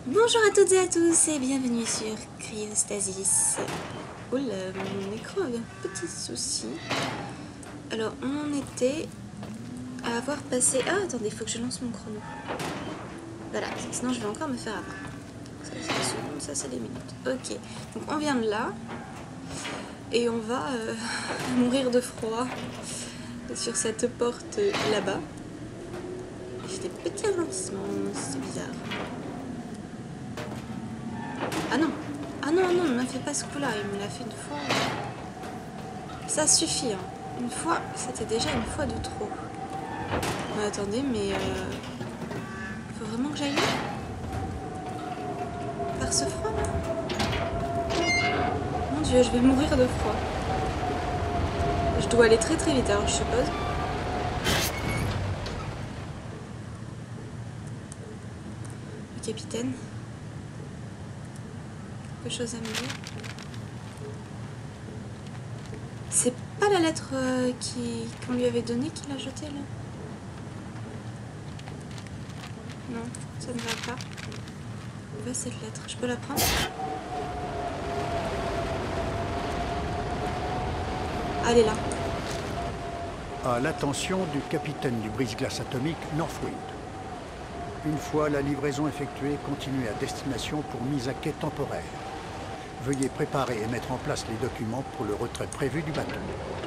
Bonjour à toutes et à tous et bienvenue sur Cryostasis. Oula, mon écran avait un petit souci. Alors, on en était à avoir passé... Ah, attendez, il faut que je lance mon chrono. Voilà, sinon je vais encore me faire avoir. Ça c'est des secondes, ça c'est des minutes. Ok, donc on vient de là. Et on va mourir de froid sur cette porte là-bas. J'ai des petits ralentissements, c'est bizarre. Ah non, ne me fais pas ce coup-là, il me l'a fait une fois. Ça suffit, hein. Une fois, c'était déjà une fois de trop. Mais attendez, mais faut vraiment que j'aille là? Par ce froid là? Mon Dieu, je vais mourir de froid. Je dois aller très très vite alors je suppose. Le capitaine. Quelque chose à me dire. C'est pas la lettre qu'on lui avait donnée qu'il a jetée là? Non, ça ne va pas. Où va cette lettre? Je peux la prendre? Ah, elle est là. À l'attention du capitaine du brise-glace atomique Northwind. Une fois la livraison effectuée, continuez à destination pour mise à quai temporaire. Veuillez préparer et mettre en place les documents pour le retrait prévu du bateau.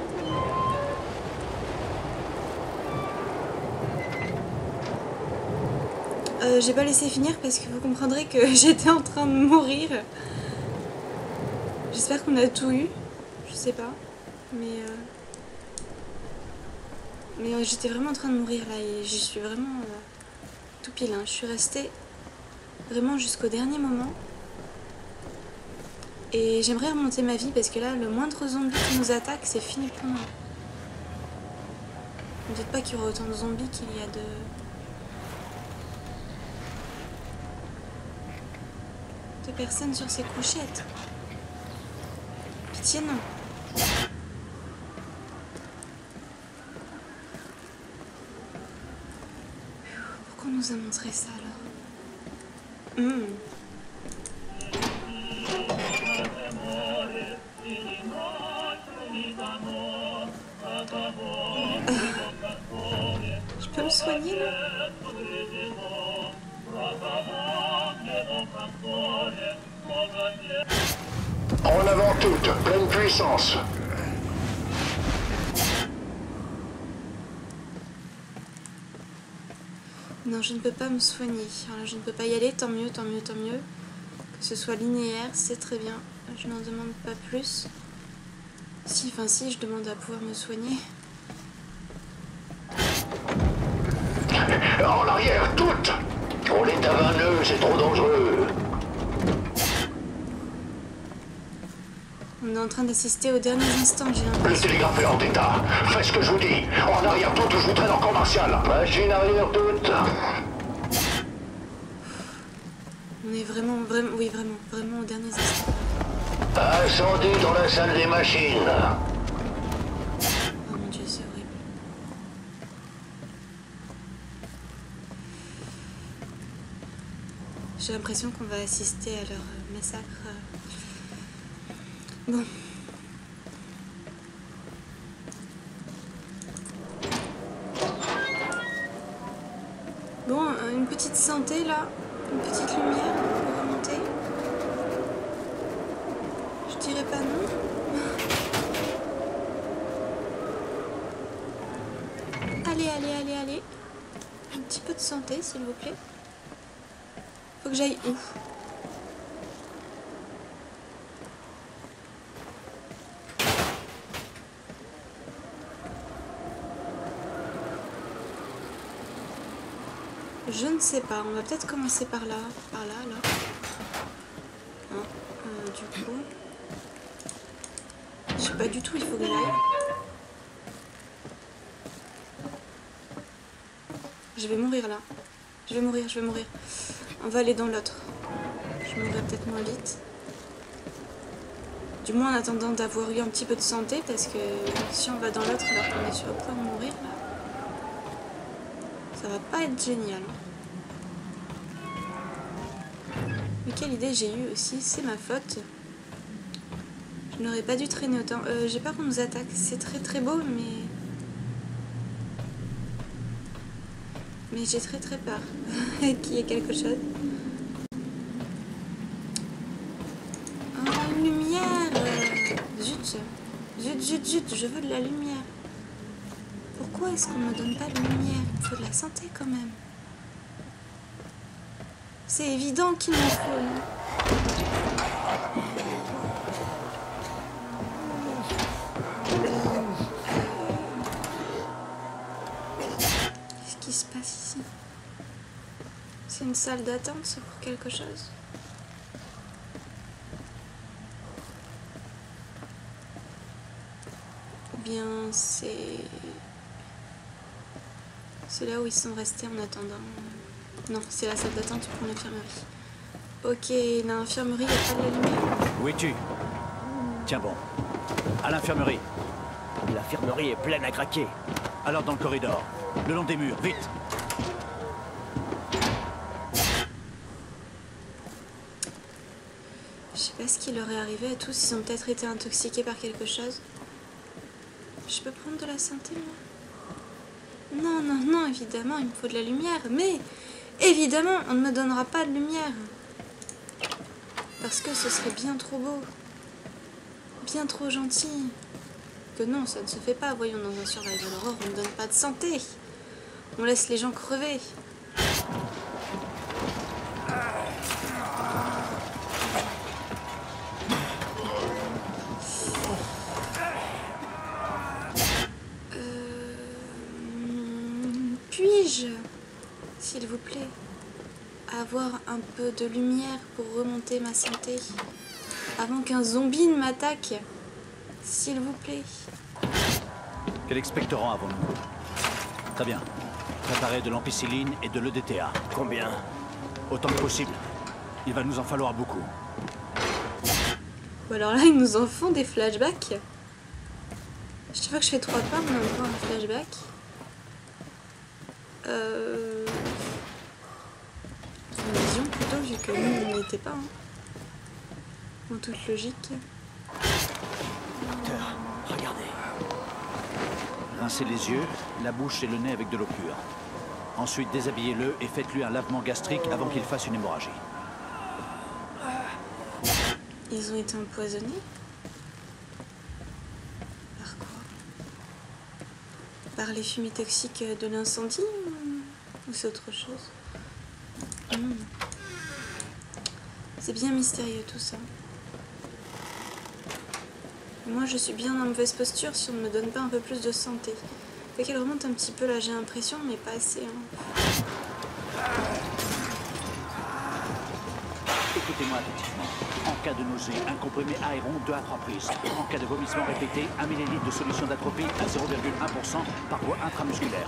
J'ai pas laissé finir parce que vous comprendrez que j'étais en train de mourir. J'espère qu'on a tout eu. Je sais pas. Mais j'étais vraiment en train de mourir là et j'y suis vraiment tout pile. Hein. Je suis restée vraiment jusqu'au dernier moment. Et j'aimerais remonter ma vie parce que là, le moindre zombie qui nous attaque, c'est fini pour nous. Ne dites pas qu'il y aura autant de zombies qu'il y a de personnes sur ces couchettes. Pitié, non. Pourquoi on nous a montré ça alors? Je peux me soigner là? En avant toute, pleine puissance. Non, je ne peux pas me soigner. Alors, je ne peux pas y aller, tant mieux, tant mieux, tant mieux. Que ce soit linéaire, c'est très bien. Je n'en demande pas plus. Si, je demande à pouvoir me soigner. En arrière toute. On est à 20 nœuds, c'est trop dangereux. On est en train d'assister aux derniers instants, j'ai Le l'impression. télégraphe est hors d'état. Fais ce que je vous dis. En arrière toute, je vous traîne en camp martial. Machine arrière toute. On est vraiment aux derniers instants. Incendie dans la salle des machines. Oh mon Dieu, c'est horrible. J'ai l'impression qu'on va assister à leur massacre. Bon. Bon, une petite santé là, une petite lumière pour remonter. Je dirais pas non. Allez. Un petit peu de santé, s'il vous plaît. Faut que j'aille où? Je ne sais pas, on va peut-être commencer par là, là. Non, du coup... Je sais pas du tout, il faut que j'aille. Je vais mourir là. Je vais mourir. On va aller dans l'autre. Je mourrai peut-être moins vite. Du moins en attendant d'avoir eu un petit peu de santé, parce que si on va dans l'autre alors qu'on est sur le point de mourir là, ça va pas être génial. Mais quelle idée j'ai eue aussi, c'est ma faute. Je n'aurais pas dû traîner autant. J'ai peur qu'on nous attaque. C'est très très beau, mais... Mais j'ai très très peur qu'il y ait quelque chose. Oh, une lumière! Zut! Zut, zut, zut, je veux de la lumière. Pourquoi est-ce qu'on ne me donne pas de lumière? Il faut de la santé quand même. C'est évident qu'il m'en faut. Qu'est-ce qui se passe ici? C'est une salle d'attente, c'est pour quelque chose? Ou bien c'est là où ils sont restés en attendant. Non, c'est la salle d'attente pour l'infirmerie. Ok, l'infirmerie, il n'y a pas de lumière. Où es-tu? Tiens bon. À l'infirmerie. L'infirmerie est pleine à craquer. Alors dans le corridor. Le long des murs, vite. Je sais pas ce qui leur est arrivé à tous. Ils ont peut-être été intoxiqués par quelque chose. Je peux prendre de la santé, moi? Non, non, non, évidemment, il me faut de la lumière. Mais, évidemment, on ne me donnera pas de lumière. Parce que ce serait bien trop beau. Bien trop gentil. Que non, ça ne se fait pas. Voyons, dans un survival horror, on ne donne pas de santé. On laisse les gens crever. Puis-je, s'il vous plaît, avoir un peu de lumière pour remonter ma santé avant qu'un zombie ne m'attaque? S'il vous plaît. Quel expectorant avons-nous? Très bien. Préparez de l'ampicilline et de l'EDTA. Combien? Autant que possible. Il va nous en falloir beaucoup. Ou alors là, ils nous en font des flashbacks. Chaque fois que je fais 3 pas, on a encore un flashback. Une vision plutôt, vu que nous, on n'y était pas. Hein. En toute logique. Docteur, regardez. Rincez les yeux, la bouche et le nez avec de l'eau pure. Ensuite, déshabillez-le et faites-lui un lavement gastrique avant qu'il fasse une hémorragie. Ils ont été empoisonnés? Par quoi? Par les fumées toxiques de l'incendie ou c'est autre chose? C'est bien mystérieux tout ça. Moi je suis bien en mauvaise posture si on ne me donne pas un peu plus de santé. Fait qu'elle remonte un petit peu là, j'ai l'impression, mais pas assez. Hein. Écoutez-moi attentivement. En cas de nausée, un comprimé aéron 2 à 3 prises. En cas de vomissement répété, 1 ml de solution d'atropine à 0,1% par voie intramusculaire.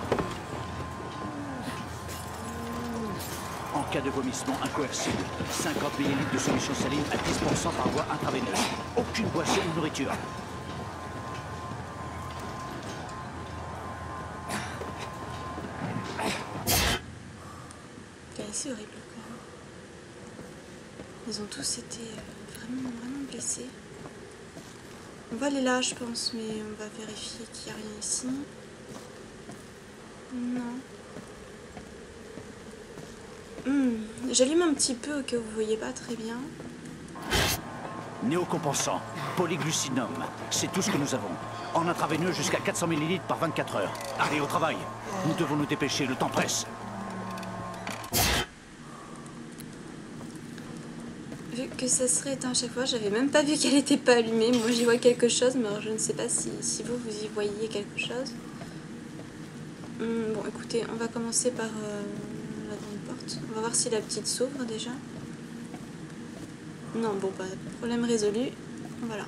En cas de vomissement incoercible, 50 ml de solution saline à 10% par voie intraveineuse. Aucune boisson ou nourriture. C'est horrible. Ils ont tous été vraiment blessés. On va aller là, je pense, mais on va vérifier qu'il n'y a rien ici. Non. J'allume un petit peu au cas où vous voyez pas très bien. Néocompensant, polyglucinum, c'est tout ce que nous avons. En intraveineux jusqu'à 400 ml par 24 heures. Allez, au travail. Nous devons nous dépêcher, le temps presse. Vu que ça serait éteint à chaque fois, j'avais même pas vu qu'elle était pas allumée. Moi j'y vois quelque chose, mais alors je ne sais pas si vous y voyez quelque chose. Bon écoutez, on va commencer par la grande porte. On va voir si la petite s'ouvre déjà. Non, bon bah, problème résolu. Voilà.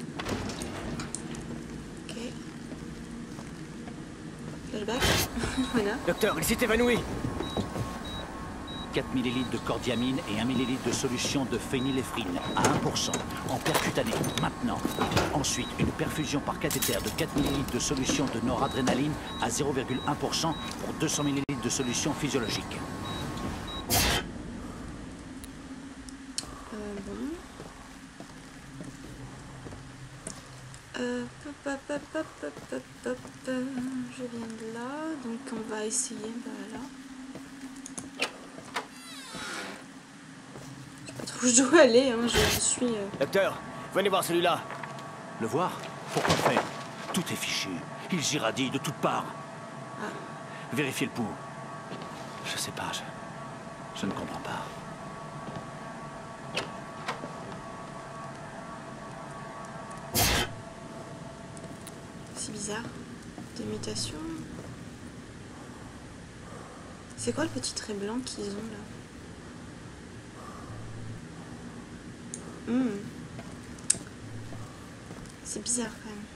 Ok. Flashback. Voilà. Docteur, il s'est évanoui. 4 ml de cordiamine et 1 ml de solution de phényléphrine à 1% en percutané, maintenant. Ensuite, une perfusion par cathéter de 4 ml de solution de noradrénaline à 0,1% pour 200 ml de solution physiologique. bon. Je viens de là, donc on va essayer, là. Je sais pas trop où je dois aller, hein, je suis... Docteur, venez voir celui-là. Le voir? Pourquoi faire? Tout est fichu. Ils irradient de toutes parts. Ah. Vérifiez le pouls. Je sais pas, je ne comprends pas. C'est bizarre. Des mutations. C'est quoi le petit trait blanc qu'ils ont là? C'est bizarre quand même.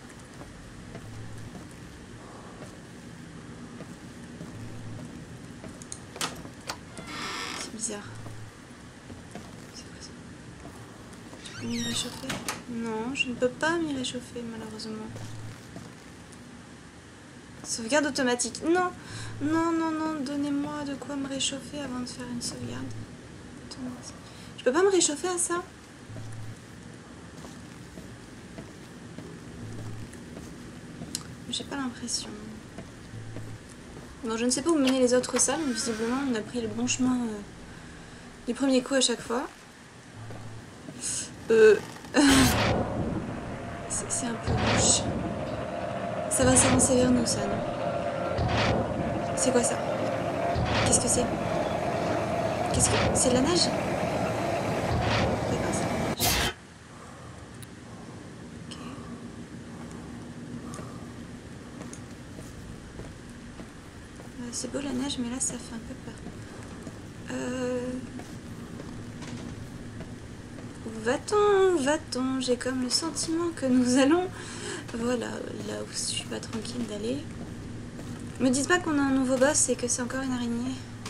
C'est bizarre. C'est quoi ça? Je peux m'y réchauffer? Non, je ne peux pas m'y réchauffer malheureusement. Sauvegarde automatique. Non, non, non, non, donnez-moi de quoi me réchauffer avant de faire une sauvegarde automatique. Je peux pas me réchauffer à ça? J'ai pas l'impression. Bon, je ne sais pas où mener les autres salles, mais visiblement on a pris le bon chemin du premier coup à chaque fois. C'est un peu louche. Ça va s'avancer vers nous, ça, non? C'est quoi ça? Qu'est-ce que c'est? Qu'est-ce que... C'est de la neige? D'accord, c'est de la neige. Ok. C'est beau la neige, mais là ça fait un peu peur. Où va-t-on? Où va-t-on? J'ai comme le sentiment que nous allons... Voilà, là où je suis pas tranquille d'aller. Me dites pas qu'on a un nouveau boss et que c'est encore une araignée.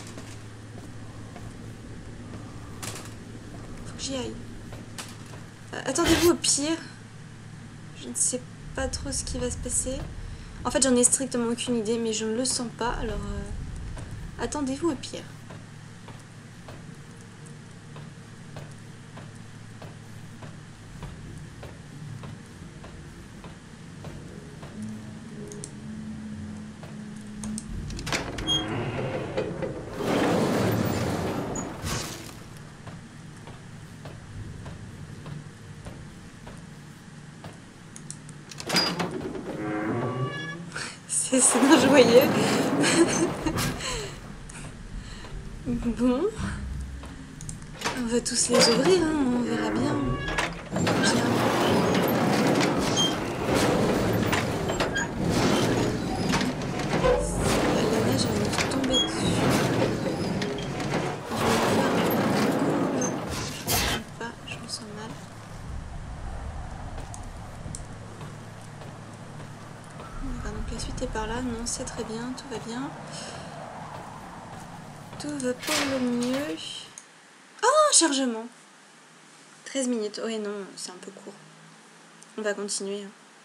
Faut que j'y aille. Attendez-vous au pire. Je ne sais pas trop ce qui va se passer. En fait, j'en ai strictement aucune idée, mais je ne le sens pas. Alors, attendez-vous au pire. C'est non joyeux. Bon. On va tous les ouvrir, hein, on verra bien. La neige va nous tomber dessus. Je me sens mal. Donc la suite est par là, non, c'est très bien, tout va bien. Tout va pour le mieux. Oh, chargement 13 minutes, ouais non, c'est un peu court. On va continuer.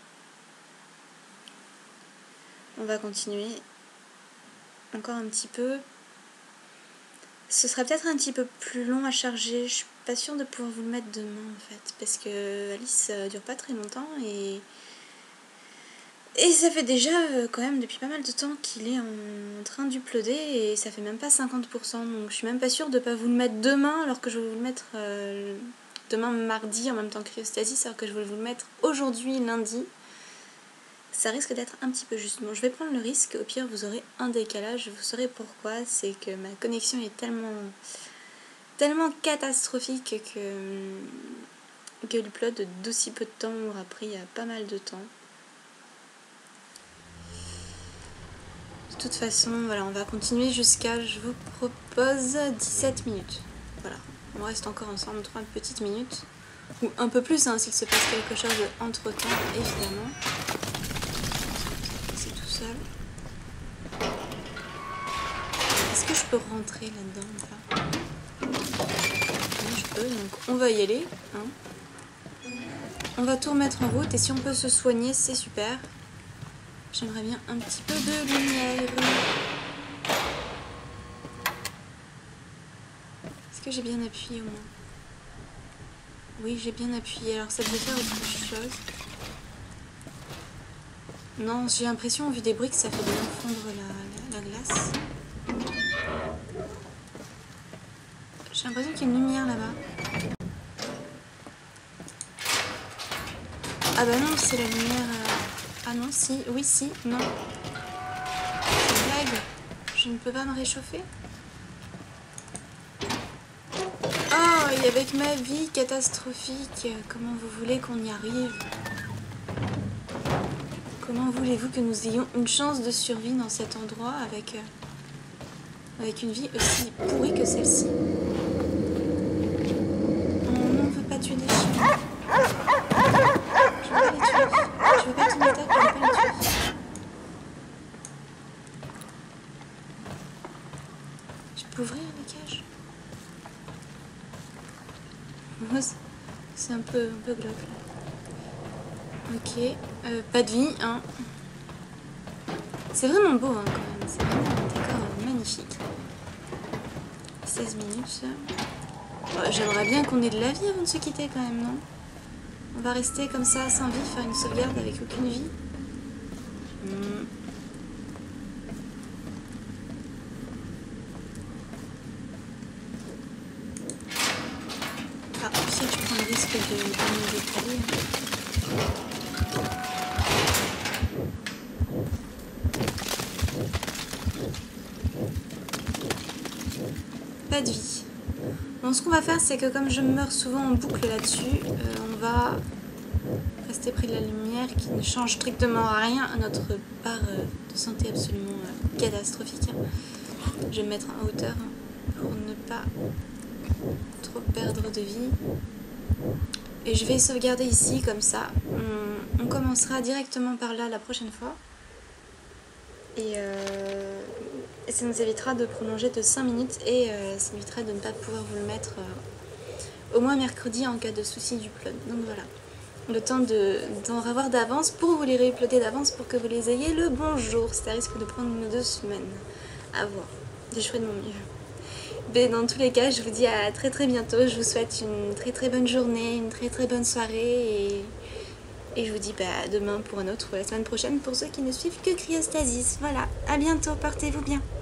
On va continuer. Encore un petit peu. Ce sera peut-être un petit peu plus long à charger. Je suis pas sûre de pouvoir vous le mettre demain en fait. Parce que Alice dure pas très longtemps et ça fait déjà quand même depuis pas mal de temps qu'il est en train d'uploader et ça fait même pas 50%. Donc je suis même pas sûre de pas vous le mettre demain alors que je vais vous le mettre demain mardi en même temps que Cryostasis alors que je vais vous le mettre aujourd'hui lundi. Ça risque d'être un petit peu juste. Bon, je vais prendre le risque. Au pire, vous aurez un décalage. Vous saurez pourquoi. C'est que ma connexion est tellement catastrophique que l'upload d'aussi peu de temps aura pris pas mal de temps. De toute façon, voilà, on va continuer jusqu'à, je vous propose, 17 minutes. Voilà, on reste encore ensemble 3 petites minutes. Ou un peu plus, hein, s'il se passe quelque chose entre temps, évidemment. C'est tout seul. Est-ce que je peux rentrer là-dedans là? Oui, je peux, donc on va y aller. Hein. On va tout remettre en route et si on peut se soigner, c'est super. J'aimerais bien un petit peu de lumière. Est-ce que j'ai bien appuyé au moins? Oui, j'ai bien appuyé. Alors ça devait faire autre chose. Non, j'ai l'impression, vu des bruits, que ça fait bien fondre la glace. J'ai l'impression qu'il y a une lumière là-bas. Ah bah non, c'est la lumière... Ah non, si, oui, si, non. C'est une blague. Je ne peux pas me réchauffer. Oh, et avec ma vie catastrophique, comment vous voulez qu'on y arrive? Comment voulez-vous que nous ayons une chance de survie dans cet endroit avec une vie aussi pourrie que celle-ci? On ne veut pas tuer des chiens. Je veux pas les tuer. Je veux pas qu'ils m'attaquent, je veux pas les tuer. Je peux ouvrir les cages? C'est un peu glauque là. Ok, pas de vie, hein. C'est vraiment beau hein, quand même, c'est vraiment un décor magnifique. 16 minutes. Oh, j'aimerais bien qu'on ait de la vie avant de se quitter quand même, non? On va rester comme ça sans vie, faire une sauvegarde avec aucune vie. Ah, au pire, je prends le risque de me décaler. Pas de vie. Bon, ce qu'on va faire, c'est que comme je meurs souvent en boucle là-dessus, on va rester près de la lumière qui ne change strictement rien à notre part de santé absolument catastrophique. Je vais me mettre en hauteur pour ne pas trop perdre de vie. Et je vais sauvegarder ici, comme ça. On commencera directement par là la prochaine fois. Et ça nous évitera de prolonger de 5 minutes et ça évitera de ne pas pouvoir vous le mettre au moins mercredi en cas de souci du plot. Donc voilà, le temps d'en avoir d'avance pour vous les réuploader d'avance pour que vous les ayez le bon jour. Ça risque de prendre 2 semaines à voir. Je ferai de mon mieux. Mais dans tous les cas, je vous dis à très très bientôt. Je vous souhaite une très très bonne journée, une très très bonne soirée et je vous dis demain pour un autre ou la semaine prochaine pour ceux qui ne suivent que Cryostasis. Voilà, à bientôt, portez-vous bien.